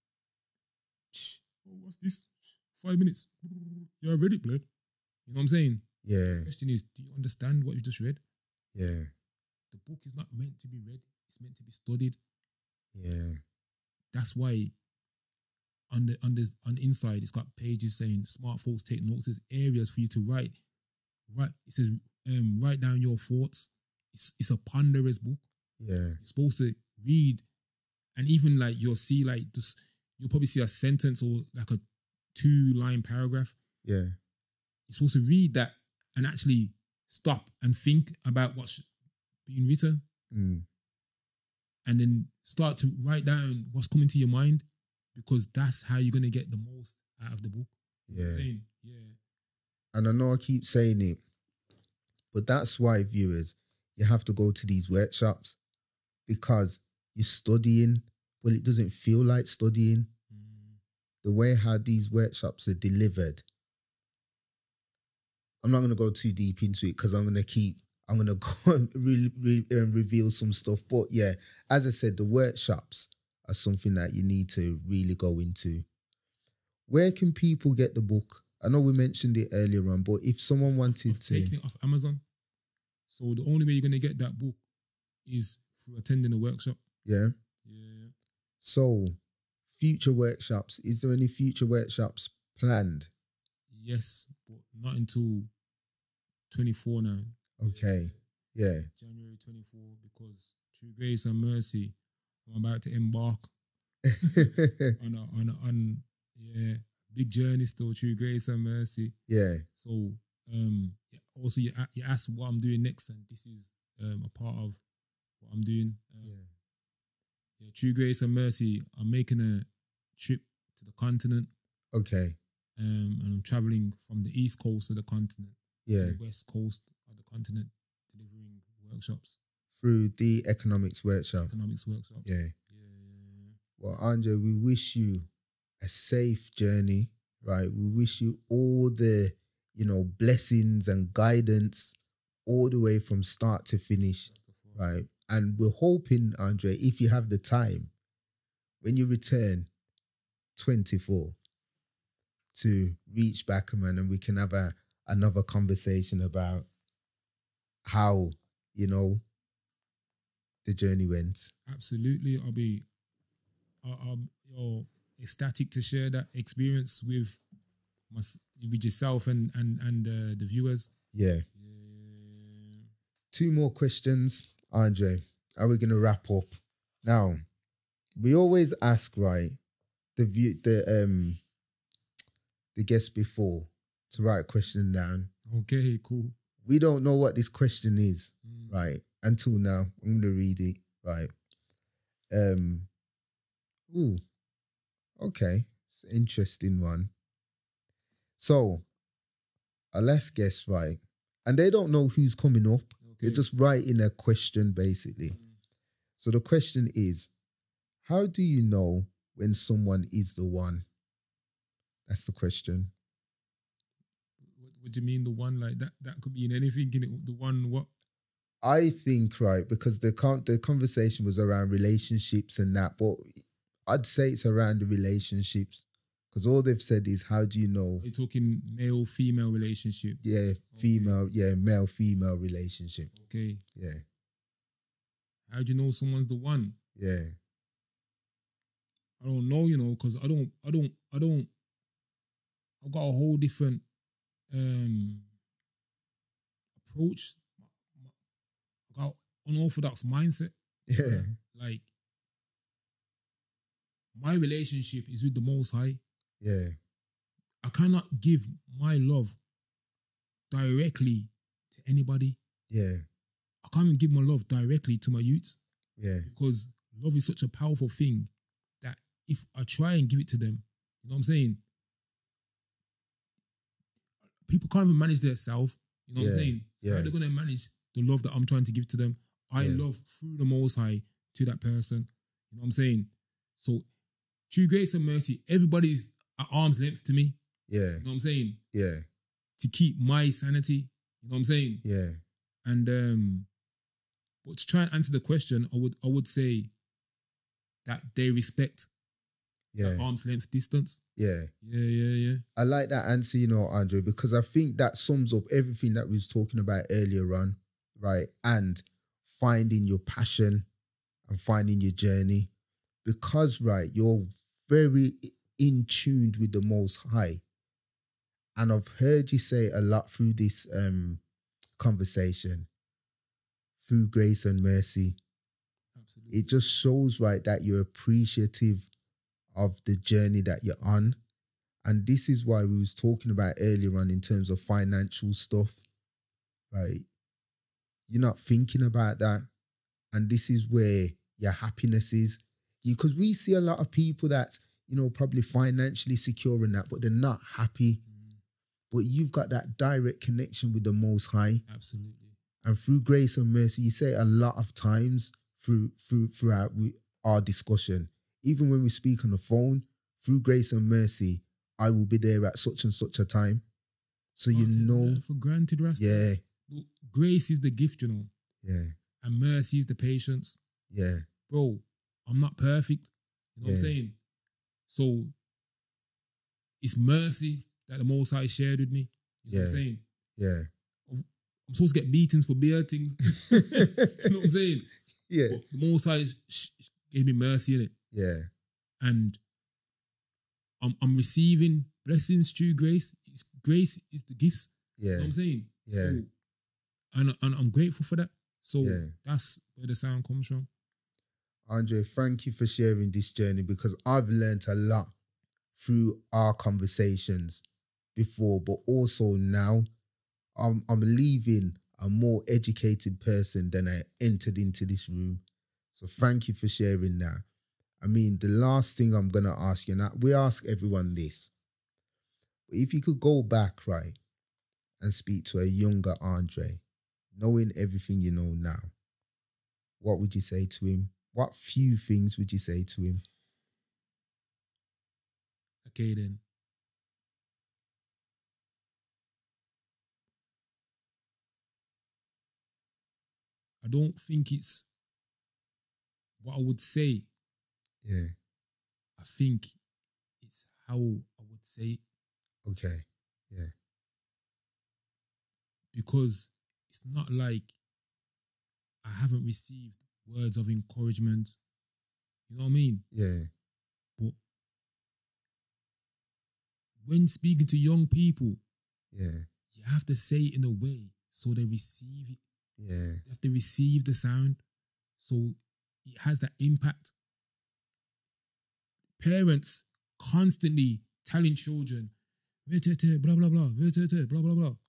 Oh, what's this? 5 minutes. Yeah, I read it, blood. You know what I'm saying? Yeah. The question is, do you understand what you just read? Yeah. The book is not meant to be read. It's meant to be studied. Yeah. That's why on the inside, it's got pages saying smart folks take notes. There's areas for you to write. It says write down your thoughts. It's a ponderous book. Yeah. You're supposed to read, and even like you'll probably see a sentence or like a 2-line paragraph. Yeah. You're supposed to read that and actually stop and think about what's being written. And then start to write down what's coming to your mind, because that's how you're going to get the most out of the book. Yeah. Yeah. And I know I keep saying it, but that's why, viewers, you have to go to these workshops, because you're studying, but it doesn't feel like studying. The way how these workshops are delivered, I'm not going to go too deep into it because I'm going to go and reveal some stuff. But yeah, as I said, the workshops are something that you need to really go into. Where can people get the book, I know we mentioned it earlier on, but if someone wanted I've taken it off Amazon. So the only way you're going to get that book is through attending a workshop. Yeah. Yeah. So, future workshops. Is there any future workshops planned? Yes, but not until 24 now. Okay. Yeah. January 24, because through grace and mercy, I'm about to embark on big journey still through grace and mercy. Yeah. So also you asked what I'm doing next, and this is a part of what I'm doing. Through grace and mercy, I'm making a trip to the continent. Okay. And I'm traveling from the east coast of the continent to the west coast of the continent, delivering workshops. Through the economics workshop. Economics workshops. Yeah. Well, Andre, we wish you a safe journey, right? We wish you all the, blessings and guidance all the way from start to finish, right? And we're hoping, Andre, if you have the time, when you return 24, to reach back, man, and we can have another conversation about how, the journey went. Absolutely. I'll be ecstatic to share that experience with yourself and the viewers. Yeah. 2 more questions, Andre. Are we going to wrap up? Now, we always ask, right, the guest before to write a question down. Okay, cool. We don't know what this question is, right? Until now. I'm going to read it, right? Okay. It's an interesting one. So, our last guest, right? And they don't know who's coming up. Okay. They're just writing a question, basically. So the question is, how do you know when someone is the one? That's the question. What do you mean the one? Like that could be in anything, in it. The one what? I think, right, because the conversation was around relationships and that, but I'd say it's around the relationships, because all they've said is, how do you know? Are you talking male-female relationship? Yeah, female, male-female relationship. Okay. Yeah. How do you know someone's the one? Yeah. I don't know, because I don't. I've got a whole different approach. I got unorthodox mindset. Yeah. Like, my relationship is with the Most High. Yeah. I cannot give my love directly to anybody. Yeah. I can't even give my love directly to my youths. Yeah. Because love is such a powerful thing that if I try and give it to them, you know what I'm saying? People can't even manage their self. You know what I'm saying? So how are they going to manage the love that I'm trying to give to them? I love through the Most High to that person. You know what I'm saying? So through grace and mercy, everybody's at arm's length to me. Yeah. You know what I'm saying? Yeah. To keep my sanity. You know what I'm saying? Yeah. And but to try and answer the question, I would say that they respect that arm's length distance. Yeah. Yeah. I like that answer, Andre, because I think that sums up everything that we was talking about earlier on, right? And finding your passion and finding your journey. Because, right, you're very in tuned with the Most High. And I've heard you say a lot through this conversation, through grace and mercy. Absolutely. It just shows, right, that you're appreciative of the journey that you're on. And this is why we was talking about earlier on in terms of financial stuff, right? You're not thinking about that. And this is where your happiness is. Because we see a lot of people that's, probably financially secure in that, but they're not happy. But you've got that direct connection with the Most High. Absolutely. And through grace and mercy, you say a lot of times throughout our discussion, even when we speak on the phone, through grace and mercy, I will be there at such and such a time. So for granted, Rasta. Yeah. Look, grace is the gift, Yeah. And mercy is the patience. Yeah. Bro, I'm not perfect. You know what I'm saying? So it's mercy that the Most High shared with me. You know what I'm saying? Yeah. I'm supposed to get beatings for beer things. You know what I'm saying? Yeah. But the Most High gave me mercy in it. Yeah. And I'm receiving blessings through grace. Grace is the gifts. Yeah. You know what I'm saying? Yeah. So, and I'm grateful for that. So Yeah. that's where the sound comes from. Andre, thank you for sharing this journey, because I've learned a lot through our conversations before, but also now I'm leaving a more educated person than I entered into this room. So thank you for sharing that. I mean, the last thing I'm going to ask you, now we ask everyone this, if you could go back, right, and speak to a younger Andre, knowing everything you know now, what would you say to him? What few things would you say to him? Okay, then. I don't think it's what I would say. Yeah. I think it's how I would say it. Okay. Yeah. Because it's not like I haven't received words of encouragement. You know what I mean? Yeah. But when speaking to young people, Yeah. you have to say it in a way so they receive it. Yeah. You have to receive the sound so it has that impact. Parents constantly telling children, blah, blah, blah, blah, blah, blah.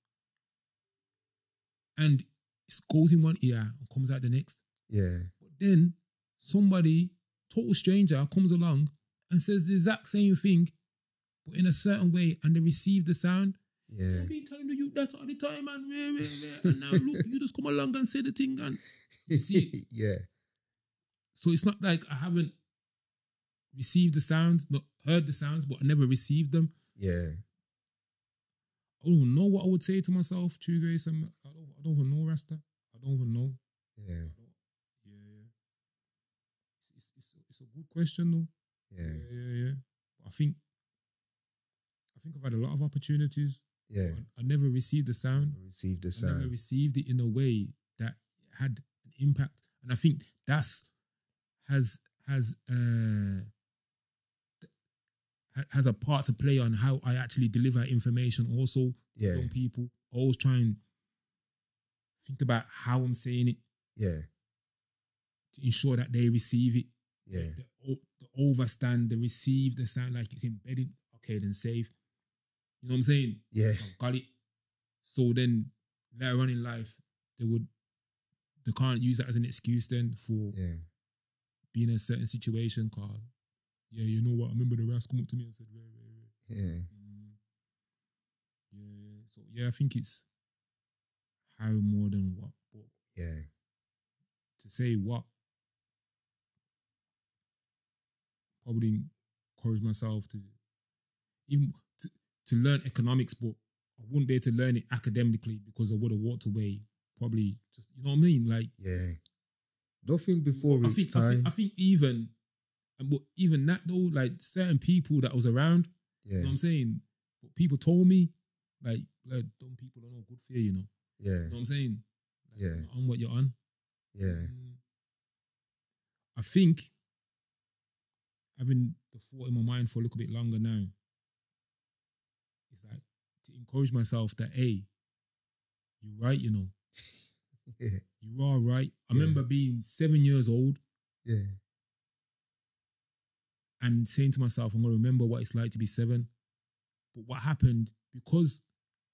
And it goes in one ear and comes out the next. Yeah. But then somebody, total stranger, comes along and says the exact same thing, but in a certain way, and they receive the sound. Yeah. I've been telling you that all the time, and and now look, you just come along and say the thing, and you see. Yeah. So it's not like I haven't received the sounds, not heard the sounds, but I never received them. Yeah. I don't know what I would say to myself, true grace. I don't even know, Rasta. I don't even know. Yeah. Yeah. It's a good question though. Yeah. Yeah. I think I've had a lot of opportunities. Yeah. I never received the sound. Received the I sound. never received it in a way that had an impact, and I think that's has a part to play on how I actually deliver information. Also, to young people, always try and think about how I'm saying it. Yeah. To ensure that they receive it. Yeah. The overstand, the receive the sound like it's embedded. Okay, then save. You know what I'm saying? Yeah. I've got it. So then later on in life, they can't use that as an excuse then for being in a certain situation. Cause you know what? I remember the Ras come up to me and said, Yeah. Yeah. So I think it's how more than what. But to say what, probably encourage myself to even to learn economics, but I wouldn't be able to learn it academically because I would have walked away. Probably just, you know what I mean? Like, nothing before its time. I think even that though, like certain people that was around, you know what I'm saying? But people told me, like dumb people don't know good fear, you know? Yeah. You know what I'm saying? Like, Yeah. you're on what you're on. Yeah. I think having the thought in my mind for a little bit longer now, it's like to encourage myself that, hey, you're right, you know. Yeah. You are right. I remember being 7 years old. Yeah. And saying to myself, I'm going to remember what it's like to be 7. But what happened, because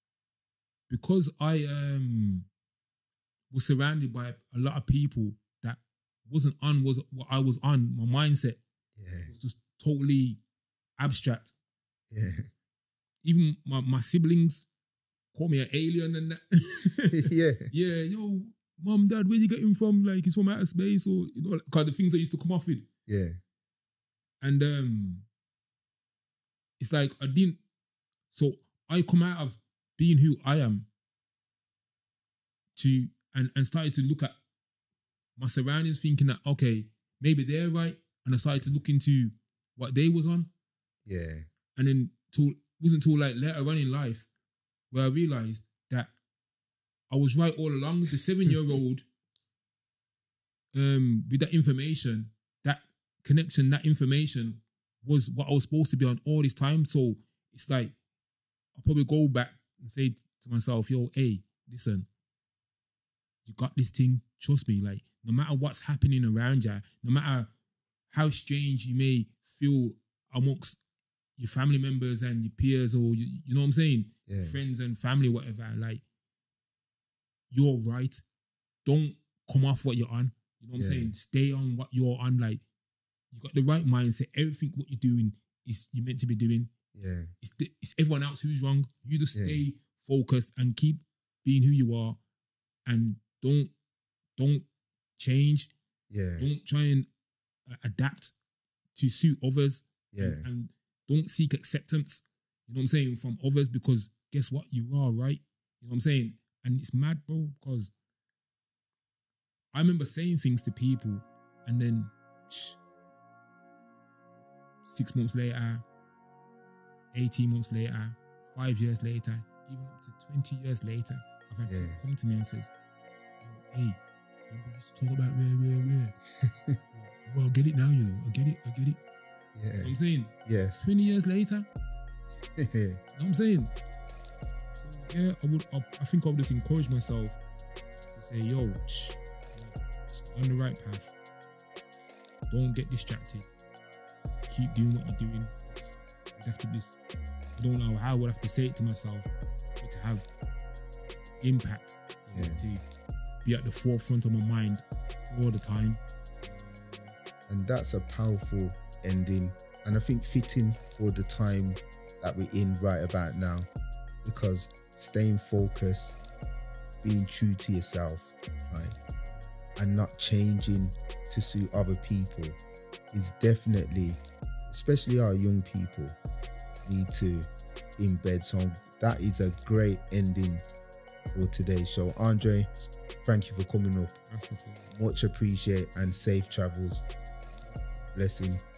I was surrounded by a lot of people that wasn't on what I was on, my mindset was just totally abstract. Yeah. Even my siblings call me an alien and that. Yeah, yo, mom, dad, where you get him from? Like, he's from outer space, or, you know, because the things I used to come off with. Yeah. And it's like so I come out of being who I am and started to look at my surroundings, thinking that, okay, maybe they're right. And I started to look into what they was on. Yeah. And then to wasn't until like later on in life where I realized that I was right all along. The 7-year-old, with that information, that connection, that information was what I was supposed to be on all this time. So it's like, I'll probably go back and say to myself, yo, hey, listen, you got this thing, trust me. Like, no matter what's happening around you, no matter how strange you may feel amongst your family members and your peers, or you know what I'm saying? Yeah. Friends and family, whatever, like, you're right. Don't come off what you're on. You know what I'm saying? Stay on what you're on. Like, you got the right mindset. Everything what you're doing is you're meant to be doing. Yeah. It's everyone else who's wrong. You just stay focused and keep being who you are, and don't change. Yeah. Don't try and adapt to suit others. Yeah. And don't seek acceptance, you know what I'm saying, from others, because guess what? You are right. You know what I'm saying? And it's mad, bro, because I remember saying things to people and then 6 months later, 18 months later, 5 years later, even up to 20 years later, I've had people come to me and says, yo, hey, remember we used to talk about rare. Well, I get it now, you know. I get it. Yeah. You know what I'm saying? Yes. 20 years later. You know what I'm saying? So yeah, I think I would just encourage myself to say, yo, on the right path. Don't get distracted. Keep doing what you're doing. I don't know how I would have to say it to myself for it to have impact, to be at the forefront of my mind all the time. And that's a powerful ending, and I think fitting for the time that we're in right about now, because staying focused, being true to yourself, right, and not changing to suit other people is definitely, especially our young people, need to embed. So that is a great ending for today's show. Andre, thank you for coming up. Much appreciate, and safe travels. Blessing.